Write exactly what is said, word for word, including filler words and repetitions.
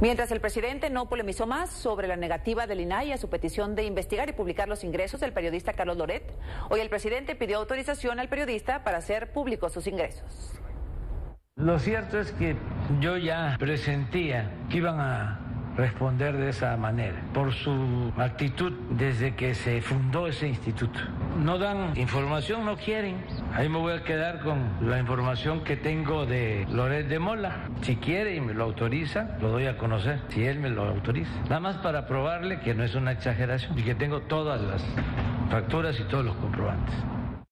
Mientras el presidente no polemizó más sobre la negativa del I N A I a su petición de investigar y publicar los ingresos del periodista Carlos Loret, hoy el presidente pidió autorización al periodista para hacer públicos sus ingresos. Lo cierto es que yo ya presentía que iban a responder de esa manera, por su actitud desde que se fundó ese instituto. No dan información, no quieren. Ahí me voy a quedar con la información que tengo de Loret de Mola. Si quiere y me lo autoriza, lo doy a conocer, si él me lo autoriza. Nada más para probarle que no es una exageración y que tengo todas las facturas y todos los comprobantes.